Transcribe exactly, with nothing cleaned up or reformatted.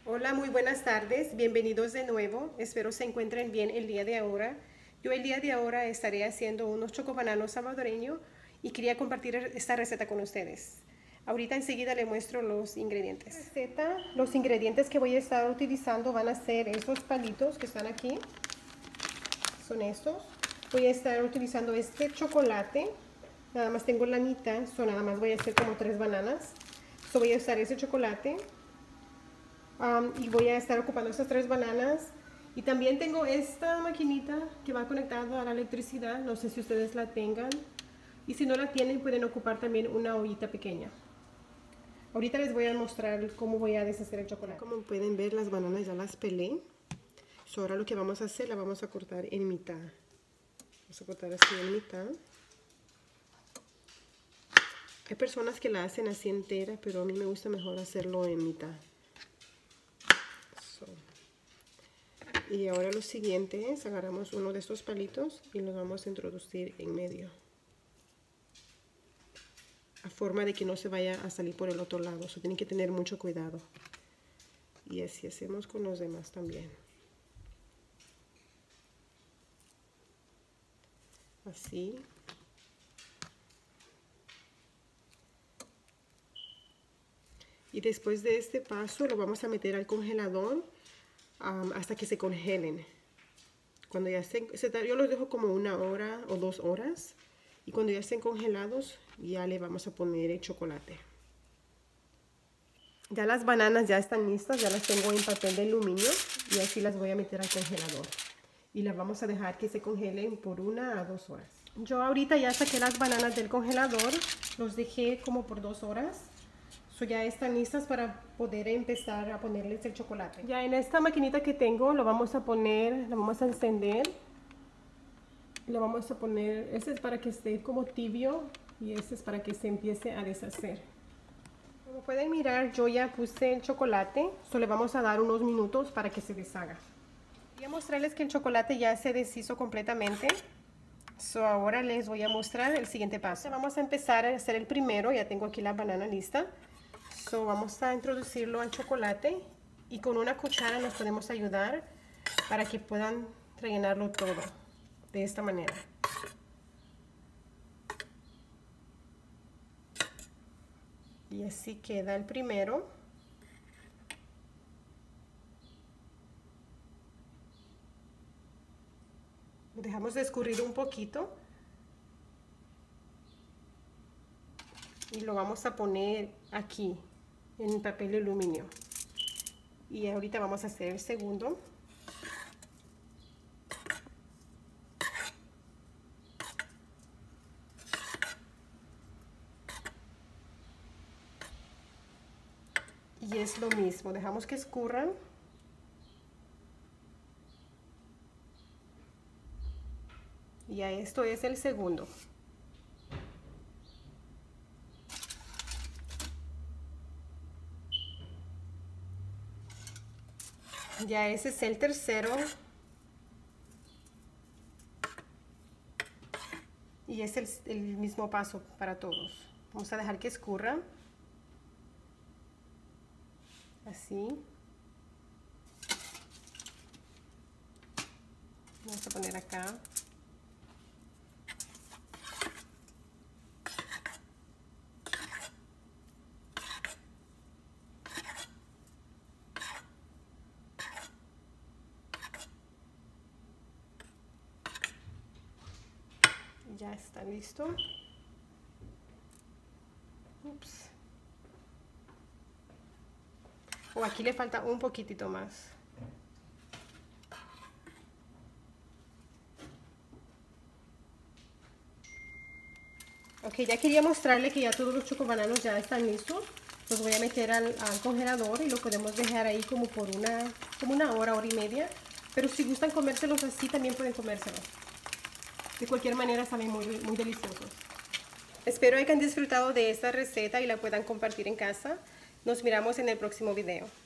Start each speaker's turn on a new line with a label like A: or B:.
A: Hola, muy buenas tardes, bienvenidos de nuevo, espero se encuentren bien el día de ahora. Yo el día de ahora estaré haciendo unos chocobananos salvadoreños y quería compartir esta receta con ustedes. Ahorita enseguida le muestro los ingredientes. Receta, los ingredientes que voy a estar utilizando van a ser estos palitos que están aquí, son estos. Voy a estar utilizando este chocolate, nada más tengo la mitad, so nada más voy a hacer como tres bananas. So voy a usar ese chocolate. Um, y voy a estar ocupando estas tres bananas y también tengo esta maquinita que va conectada a la electricidad, no sé si ustedes la tengan, y si no la tienen pueden ocupar también una ollita pequeña. Ahorita les voy a mostrar cómo voy a deshacer el chocolate. Como pueden ver, las bananas ya las pelé. So, ahora lo que vamos a hacer, la vamos a cortar en mitad. Vamos a cortar así en mitad. Hay personas que la hacen así entera, pero a mí me gusta mejor hacerlo en mitad. Y ahora lo siguiente es, agarramos uno de estos palitos y lo vamos a introducir en medio. A forma de que no se vaya a salir por el otro lado, eso tienen que tener mucho cuidado. Y así hacemos con los demás también. Así. Y después de este paso lo vamos a meter al congelador um, hasta que se congelen. Cuando ya estén, yo los dejo como una hora o dos horas. Y cuando ya estén congelados, ya le vamos a poner el chocolate. Ya las bananas ya están listas, ya las tengo en papel de aluminio. Y así las voy a meter al congelador. Y las vamos a dejar que se congelen por una a dos horas. Yo ahorita ya saqué las bananas del congelador. Los dejé como por dos horas. So ya están listas para poder empezar a ponerles el chocolate. Ya en esta maquinita que tengo lo vamos a poner, lo vamos a encender. Lo vamos a poner, este es para que esté como tibio y este es para que se empiece a deshacer. Como pueden mirar, yo ya puse el chocolate, solo le vamos a dar unos minutos para que se deshaga. Voy a mostrarles que el chocolate ya se deshizo completamente. So ahora les voy a mostrar el siguiente paso. Vamos a empezar a hacer el primero, ya tengo aquí la banana lista. So vamos a introducirlo al chocolate y con una cuchara nos podemos ayudar para que puedan rellenarlo todo de esta manera. Y así queda el primero. Lo dejamos de escurrir un poquito. Y lo vamos a poner aquí en el papel de aluminio. Y ahorita vamos a hacer el segundo. Y es lo mismo, dejamos que escurran. Y ya esto es el segundo. Ya ese es el tercero. Y es el, el mismo paso para todos. Vamos a dejar que escurra. Así. Vamos a poner acá. Ya está listo. Ups. O aquí le falta un poquitito más. Ok, ya quería mostrarle que ya todos los chocobananos ya están listos. Los voy a meter al, al congelador y lo podemos dejar ahí como por una, como una hora, hora y media. Pero si gustan comérselos así, también pueden comérselos. De cualquier manera saben muy, muy deliciosos. Espero que hayan disfrutado de esta receta y la puedan compartir en casa. Nos miramos en el próximo video.